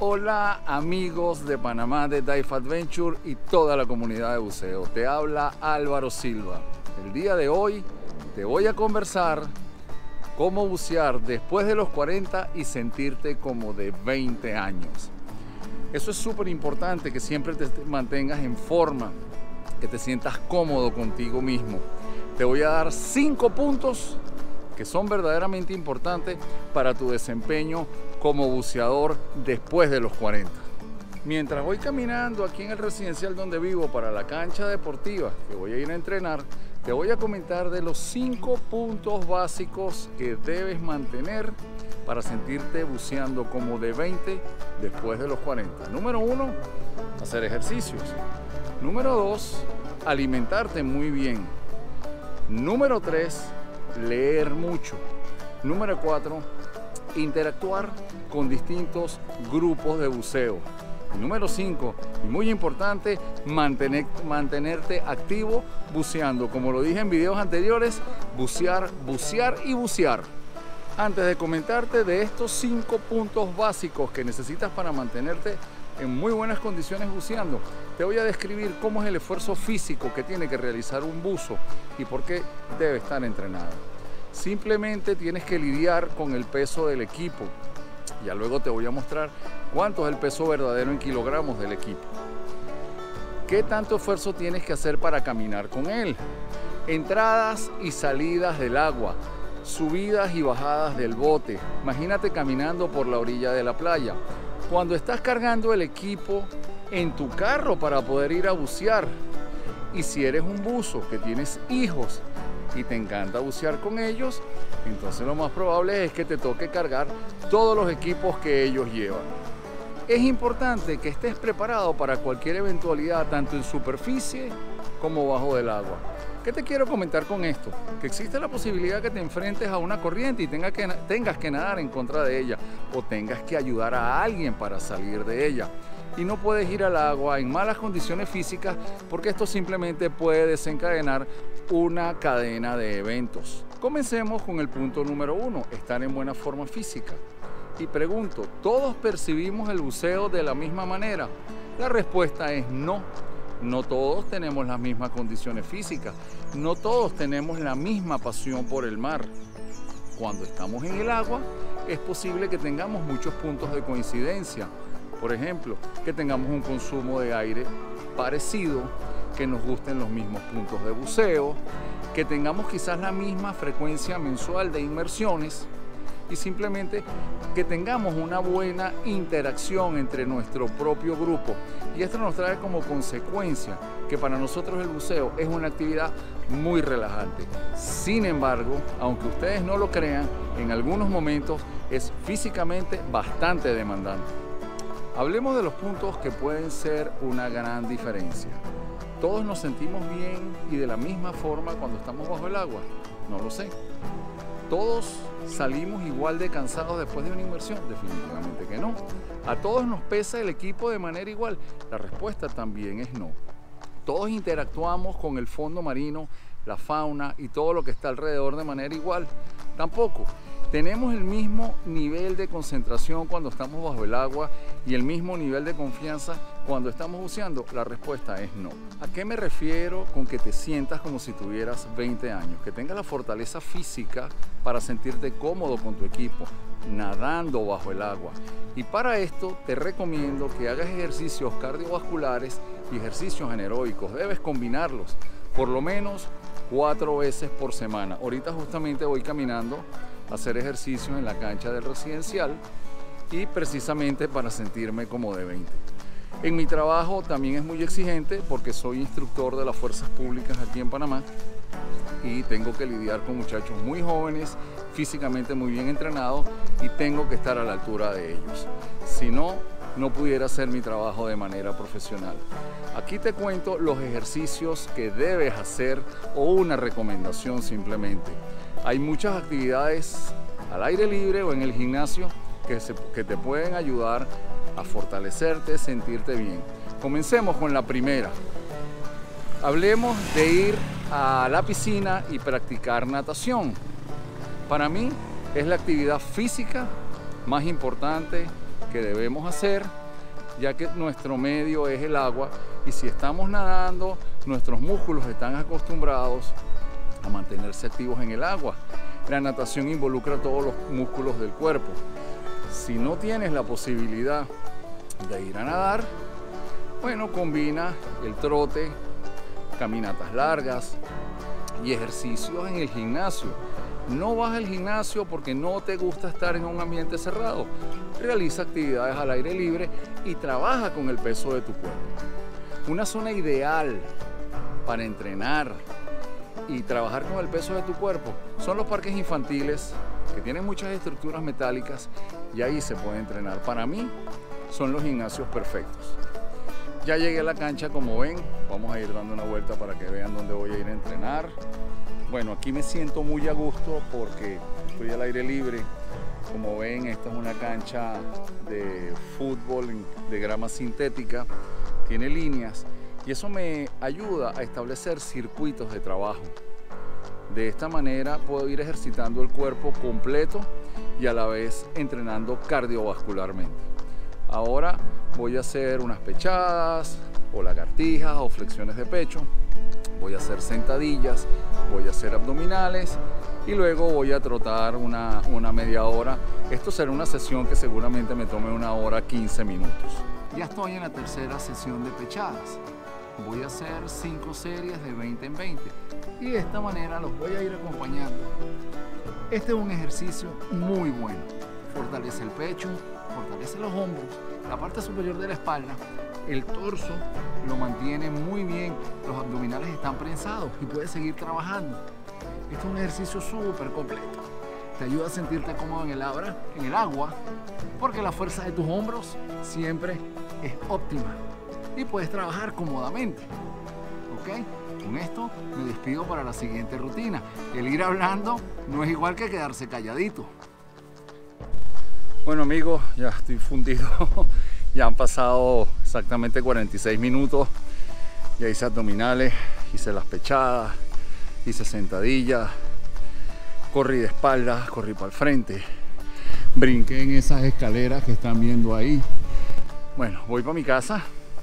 Hola amigos de Panamá de Dive Adventure y toda la comunidad de buceo. Te habla Álvaro Silva. El día de hoy te voy a conversar cómo bucear después de los 40 y sentirte como de 20 años. Eso es súper importante, que siempre te mantengas en forma, que te sientas cómodo contigo mismo. Te voy a dar 5 puntos que son verdaderamente importantes para tu desempeño como buceador después de los 40. Mientras voy caminando aquí en el residencial donde vivo para la cancha deportiva que voy a ir a entrenar, te voy a comentar de los 5 puntos básicos que debes mantener para sentirte buceando como de 20 después de los 40. Número 1, hacer ejercicios. Número 2, alimentarte muy bien. Número 3, leer mucho. Número 4, interactuar con distintos grupos de buceo. Y número 5, y muy importante, mantenerte activo buceando. Como lo dije en videos anteriores, bucear, bucear y bucear. Antes de comentarte de estos 5 puntos básicos que necesitas para mantenerte en muy buenas condiciones buceando, te voy a describir cómo es el esfuerzo físico que tiene que realizar un buzo y por qué debe estar entrenado. Simplemente tienes que lidiar con el peso del equipo. Ya luego te voy a mostrar cuánto es el peso verdadero en kilogramos del equipo. ¿Qué tanto esfuerzo tienes que hacer para caminar con él? Entradas y salidas del agua, subidas y bajadas del bote. Imagínate caminando por la orilla de la playa. Cuando estás cargando el equipo en tu carro para poder ir a bucear. Y si eres un buzo que tienes hijos y te encanta bucear con ellos, entonces lo más probable es que te toque cargar todos los equipos que ellos llevan. Es importante que estés preparado para cualquier eventualidad, tanto en superficie como bajo del agua. ¿Qué te quiero comentar con esto? Que existe la posibilidad que te enfrentes a una corriente y tengas que nadar en contra de ella, o tengas que ayudar a alguien para salir de ella. Y no puedes ir al agua en malas condiciones físicas, porque esto simplemente puede desencadenar una cadena de eventos. Comencemos con el punto número 1, estar en buena forma física. Y pregunto, ¿todos percibimos el buceo de la misma manera? La respuesta es no. No todos tenemos las mismas condiciones físicas, no todos tenemos la misma pasión por el mar. Cuando estamos en el agua, es posible que tengamos muchos puntos de coincidencia. Por ejemplo, que tengamos un consumo de aire parecido, que nos gusten los mismos puntos de buceo, que tengamos quizás la misma frecuencia mensual de inmersiones y simplemente que tengamos una buena interacción entre nuestro propio grupo. Y esto nos trae como consecuencia que para nosotros el buceo es una actividad muy relajante. Sin embargo, aunque ustedes no lo crean, en algunos momentos es físicamente bastante demandante. Hablemos de los puntos que pueden ser una gran diferencia. ¿Todos nos sentimos bien y de la misma forma cuando estamos bajo el agua? No lo sé. ¿Todos salimos igual de cansados después de una inmersión? Definitivamente que no. ¿A todos nos pesa el equipo de manera igual? La respuesta también es no. ¿Todos interactuamos con el fondo marino, la fauna y todo lo que está alrededor de manera igual? Tampoco. ¿Tenemos el mismo nivel de concentración cuando estamos bajo el agua y el mismo nivel de confianza cuando estamos buceando? La respuesta es no. ¿A qué me refiero con que te sientas como si tuvieras 20 años? Que tengas la fortaleza física para sentirte cómodo con tu equipo, nadando bajo el agua. Y para esto te recomiendo que hagas ejercicios cardiovasculares y ejercicios anaeróbicos. Debes combinarlos por lo menos 4 veces por semana. Ahorita justamente voy caminando a hacer ejercicios en la cancha del residencial y precisamente para sentirme como de 20. En mi trabajo también es muy exigente porque soy instructor de las fuerzas públicas aquí en Panamá y tengo que lidiar con muchachos muy jóvenes, físicamente muy bien entrenados, y tengo que estar a la altura de ellos. Si no, no pudiera hacer mi trabajo de manera profesional. Aquí te cuento los ejercicios que debes hacer o una recomendación simplemente. Hay muchas actividades al aire libre o en el gimnasio que te pueden ayudar a fortalecerte, sentirte bien. Comencemos con la primera. Hablemos de ir a la piscina y practicar natación. Para mí es la actividad física más importante que debemos hacer, ya que nuestro medio es el agua y si estamos nadando, nuestros músculos están acostumbrados a mantenerse activos en el agua. La natación involucra todos los músculos del cuerpo. Si no tienes la posibilidad de ir a nadar, bueno, combina el trote, caminatas largas y ejercicios en el gimnasio. No vas al gimnasio porque no te gusta estar en un ambiente cerrado. Realiza actividades al aire libre y trabaja con el peso de tu cuerpo. Una zona ideal para entrenar y trabajar con el peso de tu cuerpo son los parques infantiles, que tienen muchas estructuras metálicas y ahí se puede entrenar. Para mí son los gimnasios perfectos. Ya llegué a la cancha, como ven, vamos a ir dando una vuelta para que vean dónde voy a ir a entrenar. Bueno, aquí me siento muy a gusto porque estoy al aire libre. Como ven, esta es una cancha de fútbol de grama sintética, tiene líneas y eso me ayuda a establecer circuitos de trabajo. De esta manera puedo ir ejercitando el cuerpo completo y a la vez entrenando cardiovascularmente. Ahora voy a hacer unas pechadas o lagartijas o flexiones de pecho. Voy a hacer sentadillas, voy a hacer abdominales y luego voy a trotar una media hora. Esto será una sesión que seguramente me tome 1 hora 15 minutos. Ya estoy en la tercera sesión de pechadas. Voy a hacer 5 series de 20 en 20 y de esta manera los voy a ir acompañando. Este es un ejercicio muy bueno. Fortalece el pecho, fortalece los hombros, la parte superior de la espalda, el torso lo mantiene muy bien, los abdominales están prensados y puedes seguir trabajando. Este es un ejercicio súper completo. Te ayuda a sentirte cómodo en el agua, porque la fuerza de tus hombros siempre es óptima y puedes trabajar cómodamente. ¿Ok? Con esto me despido para la siguiente rutina. El ir hablando no es igual que quedarse calladito. Bueno amigos, ya estoy fundido. Ya han pasado exactamente 46 minutos. Ya hice abdominales, hice las pechadas, hice sentadillas, corrí de espaldas, corrí para el frente, brinqué en esas escaleras que están viendo ahí. Bueno, voy para mi casa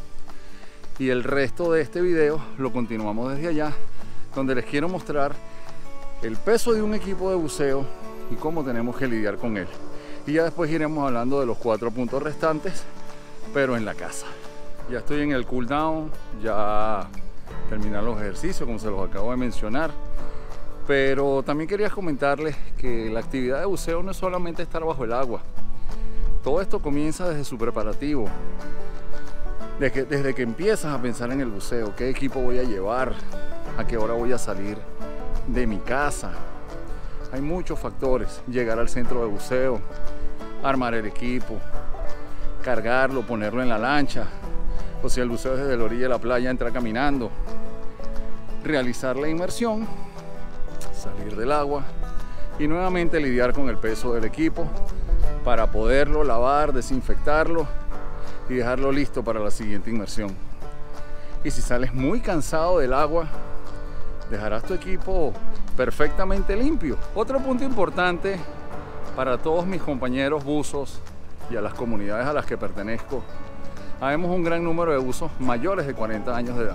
y el resto de este video lo continuamos desde allá, donde les quiero mostrar el peso de un equipo de buceo y cómo tenemos que lidiar con él. Y ya después iremos hablando de los 4 puntos restantes, pero en la casa. Ya estoy en el cool down, ya terminar los ejercicios como se los acabo de mencionar. Pero también quería comentarles que la actividad de buceo no es solamente estar bajo el agua. Todo esto comienza desde su preparativo. Desde que empiezas a pensar en el buceo, qué equipo voy a llevar, a qué hora voy a salir de mi casa. Hay muchos factores. Llegar al centro de buceo, armar el equipo, cargarlo, ponerlo en la lancha, o si el buceo es desde la orilla de la playa, entrar caminando, realizar la inmersión, salir del agua y nuevamente lidiar con el peso del equipo para poderlo lavar, desinfectarlo y dejarlo listo para la siguiente inmersión. Y si sales muy cansado del agua, dejarás tu equipo perfectamente limpio. Otro punto importante para todos mis compañeros buzos y a las comunidades a las que pertenezco, habemos un gran número de buzos mayores de 40 años de edad.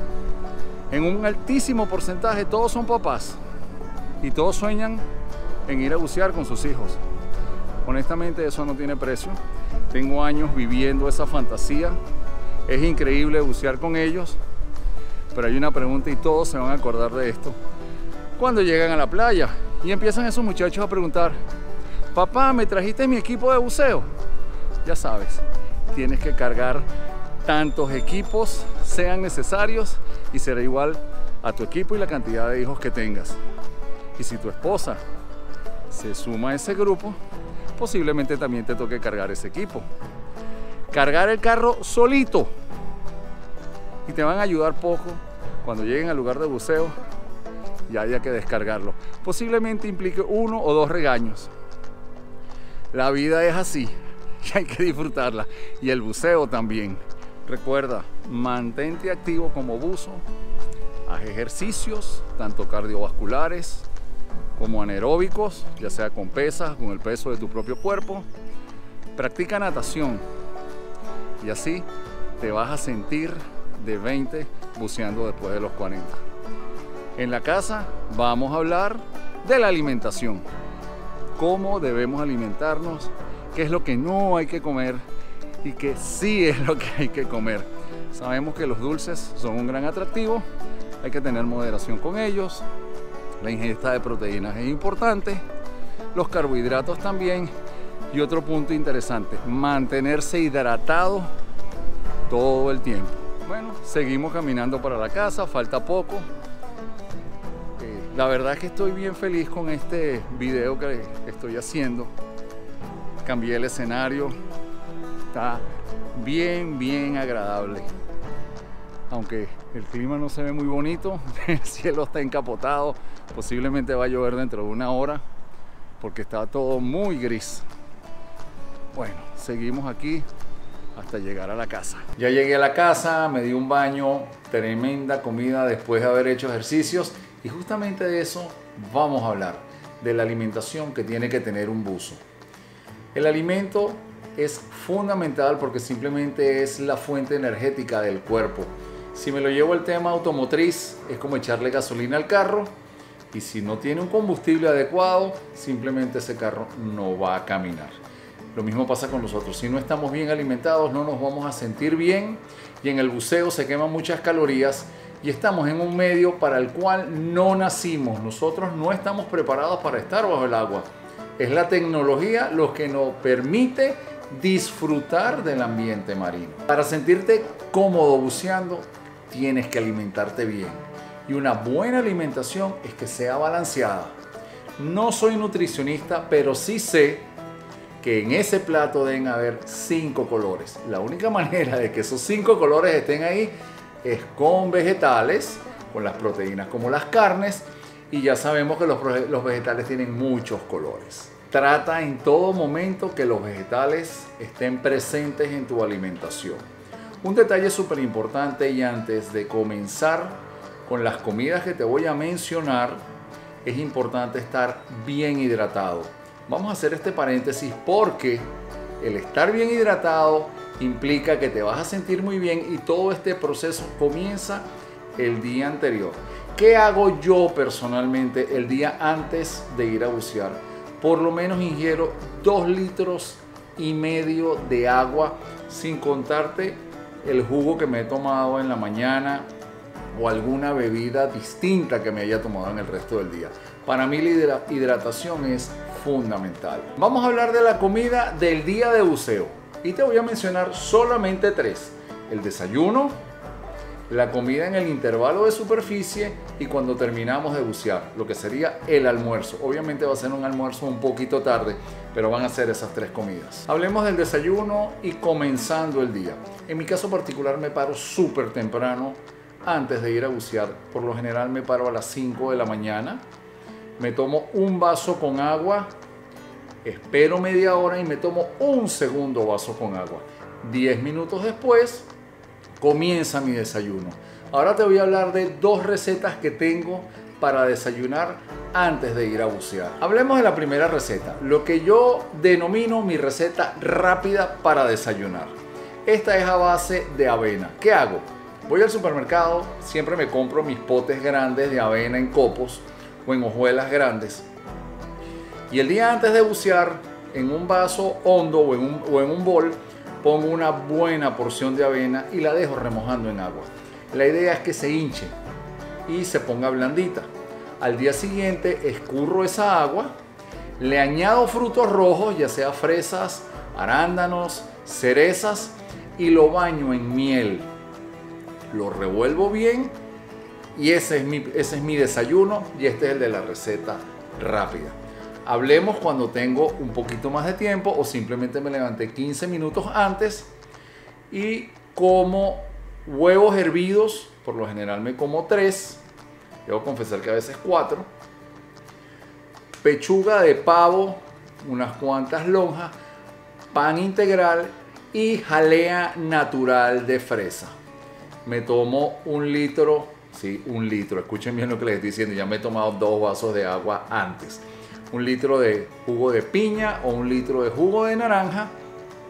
En un altísimo porcentaje todos son papás y todos sueñan en ir a bucear con sus hijos. Honestamente eso no tiene precio. Tengo años viviendo esa fantasía. Es increíble bucear con ellos, pero hay una pregunta y todos se van a acordar de esto. Cuando llegan a la playa y empiezan esos muchachos a preguntar: papá, ¿me trajiste mi equipo de buceo? Ya sabes, tienes que cargar tantos equipos sean necesarios y será igual a tu equipo y la cantidad de hijos que tengas. Y si tu esposa se suma a ese grupo, posiblemente también te toque cargar ese equipo. Cargar el carro solito y te van a ayudar poco cuando lleguen al lugar de buceo y haya que descargarlo. Posiblemente implique 1 o 2 regaños. La vida es así y hay que disfrutarla, y el buceo también. Recuerda, mantente activo como buzo, haz ejercicios tanto cardiovasculares como anaeróbicos, ya sea con pesas, con el peso de tu propio cuerpo, Practica natación y así te vas a sentir de 20 buceando después de los 40. En la casa vamos a hablar de la alimentación. Cómo debemos alimentarnos, qué es lo que no hay que comer y qué sí es lo que hay que comer. Sabemos que los dulces son un gran atractivo, hay que tener moderación con ellos. La ingesta de proteínas es importante, los carbohidratos también. Y otro punto interesante, mantenerse hidratado todo el tiempo. Bueno, seguimos caminando para la casa, falta poco. La verdad es que estoy bien feliz con este video que estoy haciendo. Cambié el escenario, está bien agradable. Aunque el clima no se ve muy bonito, el cielo está encapotado, posiblemente va a llover dentro de una hora porque está todo muy gris. Bueno, seguimos aquí hasta llegar a la casa. Ya llegué a la casa, me di un baño, tremenda comida después de haber hecho ejercicios y justamente de eso vamos a hablar, de la alimentación que tiene que tener un buzo. El alimento es fundamental porque simplemente es la fuente energética del cuerpo. Si me lo llevo al tema automotriz, es como echarle gasolina al carro y si no tiene un combustible adecuado, simplemente ese carro no va a caminar. Lo mismo pasa con nosotros. Si no estamos bien alimentados, no nos vamos a sentir bien y en el buceo se queman muchas calorías y estamos en un medio para el cual no nacimos. Nosotros no estamos preparados para estar bajo el agua. Es la tecnología lo que nos permite disfrutar del ambiente marino. Para sentirte cómodo buceando, tienes que alimentarte bien. Y una buena alimentación es que sea balanceada. No soy nutricionista, pero sí sé que en ese plato deben haber 5 colores. La única manera de que esos 5 colores estén ahí es con vegetales, con las proteínas como las carnes, y ya sabemos que los vegetales tienen muchos colores. Trata en todo momento que los vegetales estén presentes en tu alimentación. Un detalle súper importante, y antes de comenzar con las comidas que te voy a mencionar, es importante estar bien hidratado. Vamos a hacer este paréntesis porque el estar bien hidratado implica que te vas a sentir muy bien y todo este proceso comienza el día anterior. ¿Qué hago yo personalmente el día antes de ir a bucear? Por lo menos ingiero 2,5 litros de agua, sin contarte el jugo que me he tomado en la mañana o alguna bebida distinta que me haya tomado en el resto del día. Para mí la hidratación es fundamental. Vamos a hablar de la comida del día de buceo y te voy a mencionar solamente 3: el desayuno, la comida en el intervalo de superficie y cuando terminamos de bucear, lo que sería el almuerzo. Obviamente va a ser un almuerzo un poquito tarde, pero van a ser esas 3 comidas. Hablemos del desayuno y comenzando el día. En mi caso particular me paro súper temprano antes de ir a bucear. Por lo general me paro a las 5 de la mañana. Me tomo un vaso con agua, espero media hora y me tomo un segundo vaso con agua. 10 minutos después comienza mi desayuno. Ahora te voy a hablar de 2 recetas que tengo para desayunar antes de ir a bucear. Hablemos de la primera receta, lo que yo denomino mi receta rápida para desayunar. Esta es a base de avena. ¿Qué hago? Voy al supermercado, siempre me compro mis potes grandes de avena en copos o en hojuelas grandes. Y el día antes de bucear, en un vaso hondo o en un bol, pongo una buena porción de avena y la dejo remojando en agua. La idea es que se hinche y se ponga blandita. Al día siguiente escurro esa agua, le añado frutos rojos, ya sea fresas, arándanos, cerezas, y lo baño en miel. Lo revuelvo bien y ese es mi desayuno y este es el de la receta rápida. Hablemos cuando tengo un poquito más de tiempo o simplemente me levanté 15 minutos antes y como huevos hervidos. Por lo general me como 3, debo confesar que a veces 4, pechuga de pavo, unas cuantas lonjas, pan integral y jalea natural de fresa. Me tomo 1 litro, sí, 1 litro, escuchen bien lo que les estoy diciendo, ya me he tomado 2 vasos de agua antes. 1 litro de jugo de piña o 1 litro de jugo de naranja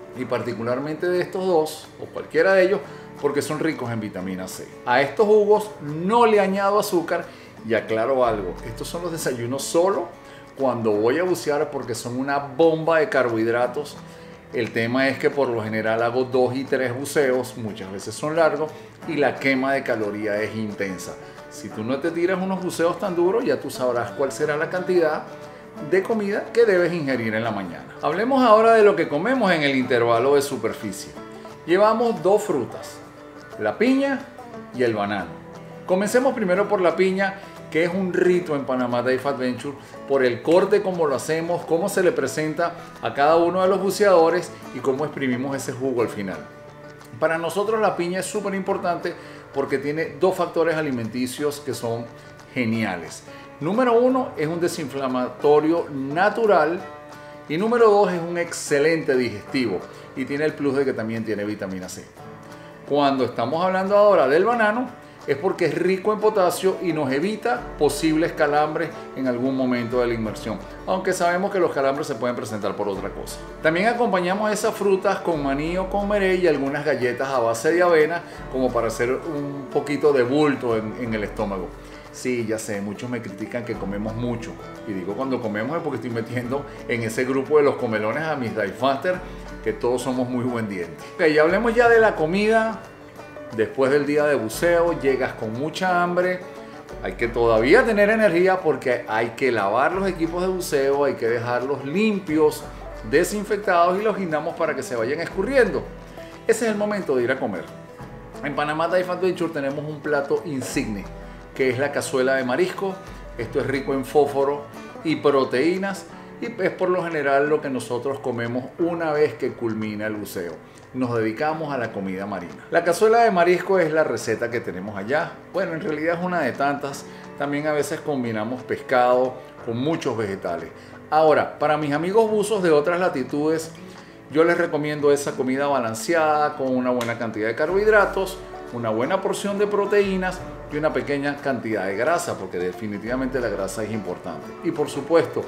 y particularmente de estos dos o cualquiera de ellos porque son ricos en vitamina C. A estos jugos no le añado azúcar y aclaro algo, estos son los desayunos solo cuando voy a bucear porque son una bomba de carbohidratos. El tema es que por lo general hago 2 y 3 buceos, muchas veces son largos y la quema de calorías es intensa. Si tú no te tiras unos buceos tan duros, ya tú sabrás cuál será la cantidad de comida que debes ingerir en la mañana. Hablemos ahora de lo que comemos en el intervalo de superficie. Llevamos 2 frutas, la piña y el banano. Comencemos primero por la piña, que es un rito en Panamá Dive Adventure por el corte, como lo hacemos, cómo se le presenta a cada uno de los buceadores y cómo exprimimos ese jugo al final. Para nosotros la piña es súper importante porque tiene 2 factores alimenticios que son geniales. Número 1 es un desinflamatorio natural y número 2 es un excelente digestivo y tiene el plus de que también tiene vitamina C. Cuando estamos hablando ahora del banano es porque es rico en potasio y nos evita posibles calambres en algún momento de la inmersión, aunque sabemos que los calambres se pueden presentar por otra cosa. También acompañamos esas frutas con maní o con meré y algunas galletas a base de avena como para hacer un poquito de bulto en el estómago. Sí, ya sé, muchos me critican que comemos mucho y digo cuando comemos es porque estoy metiendo en ese grupo de los comelones a mis dive masters, que todos somos muy buen diente. Ok, ya hablemos ya de la comida. Después del día de buceo llegas con mucha hambre, hay que todavía tener energía porque hay que lavar los equipos de buceo, hay que dejarlos limpios, desinfectados y los guindamos para que se vayan escurriendo. Ese es el momento de ir a comer. En Panamá Dive Adventure tenemos un plato insigne que es la cazuela de marisco. Esto es rico en fósforo y proteínas y es por lo general lo que nosotros comemos una vez que culmina el buceo. Nos dedicamos a la comida marina. La cazuela de marisco es la receta que tenemos allá. Bueno, en realidad es una de tantas. También a veces combinamos pescado con muchos vegetales. Ahora, para mis amigos buzos de otras latitudes, yo les recomiendo esa comida balanceada con una buena cantidad de carbohidratos, una buena porción de proteínas y una pequeña cantidad de grasa, porque definitivamente la grasa es importante. Y por supuesto,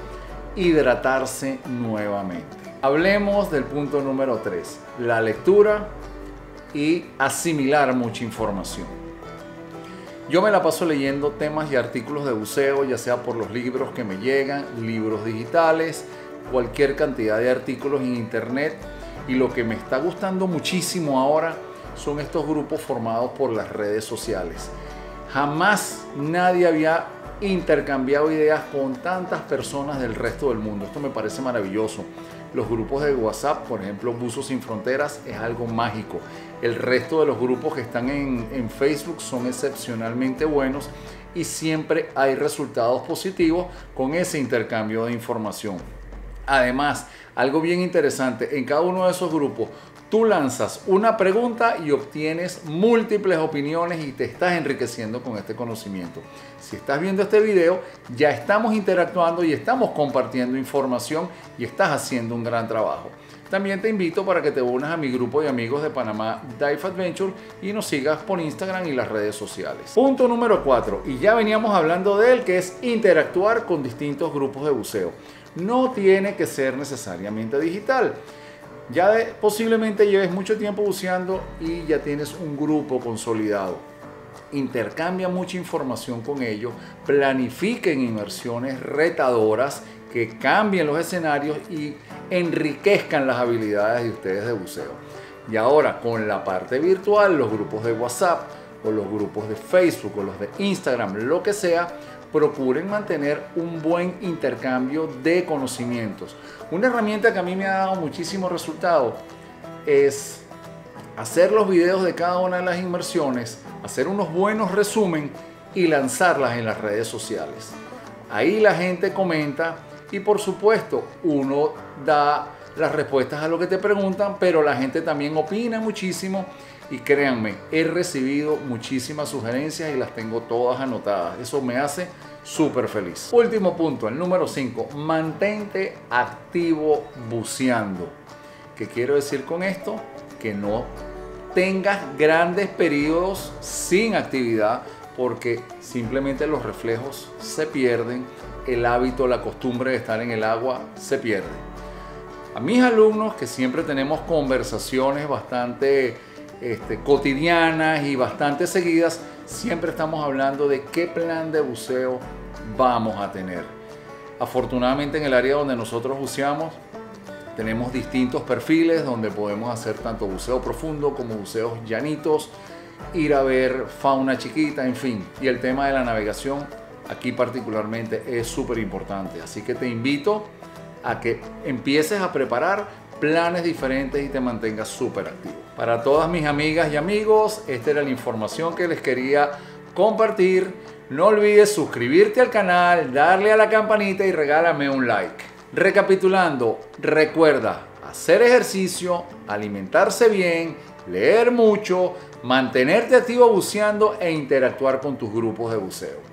hidratarse nuevamente. Hablemos del punto número 3, la lectura y asimilar mucha información. Yo me la paso leyendo temas y artículos de buceo, ya sea por los libros que me llegan, libros digitales, cualquier cantidad de artículos en internet, y lo que me está gustando muchísimo ahora son estos grupos formados por las redes sociales. Jamás nadie había intercambiado ideas con tantas personas del resto del mundo. Esto me parece maravilloso. Los grupos de WhatsApp, por ejemplo, Buzos Sin Fronteras, es algo mágico. El resto de los grupos que están en Facebook son excepcionalmente buenos y siempre hay resultados positivos con ese intercambio de información. Además, algo bien interesante, en cada uno de esos grupos tú lanzas una pregunta y obtienes múltiples opiniones y te estás enriqueciendo con este conocimiento. Si estás viendo este video, ya estamos interactuando y estamos compartiendo información y estás haciendo un gran trabajo. También te invito para que te unas a mi grupo de amigos de Panamá Dive Adventure y nos sigas por Instagram y las redes sociales. Punto número 4, y ya veníamos hablando de él, que es interactuar con distintos grupos de buceo. No tiene que ser necesariamente digital. Ya posiblemente lleves mucho tiempo buceando y ya tienes un grupo consolidado. Intercambia mucha información con ellos, planifiquen inmersiones retadoras que cambien los escenarios y enriquezcan las habilidades de ustedes de buceo. Y ahora con la parte virtual, los grupos de WhatsApp o los grupos de Facebook o los de Instagram, lo que sea, procuren mantener un buen intercambio de conocimientos. Una herramienta que a mí me ha dado muchísimo resultado es hacer los videos de cada una de las inmersiones, hacer unos buenos resumen y lanzarlas en las redes sociales. Ahí la gente comenta y por supuesto uno da las respuestas a lo que te preguntan, pero la gente también opina muchísimo y créanme, he recibido muchísimas sugerencias y las tengo todas anotadas. Eso me hace súper feliz. Último punto, el número 5, mantente activo buceando. ¿Qué quiero decir con esto? Que no tengas grandes periodos sin actividad porque simplemente los reflejos se pierden, el hábito, la costumbre de estar en el agua se pierde. A mis alumnos, que siempre tenemos conversaciones bastante cotidianas y bastante seguidas, siempre estamos hablando de qué plan de buceo vamos a tener. Afortunadamente en el área donde nosotros buceamos tenemos distintos perfiles donde podemos hacer tanto buceo profundo como buceos llanitos, ir a ver fauna chiquita, en fin. Y el tema de la navegación aquí particularmente es súper importante. Así que te invito a que empieces a preparar planes diferentes y te mantengas súper activo. Para todas mis amigas y amigos, esta era la información que les quería compartir. No olvides suscribirte al canal, darle a la campanita y regálame un like. Recapitulando, recuerda hacer ejercicio, alimentarse bien, leer mucho, mantenerte activo buceando e interactuar con tus grupos de buceo.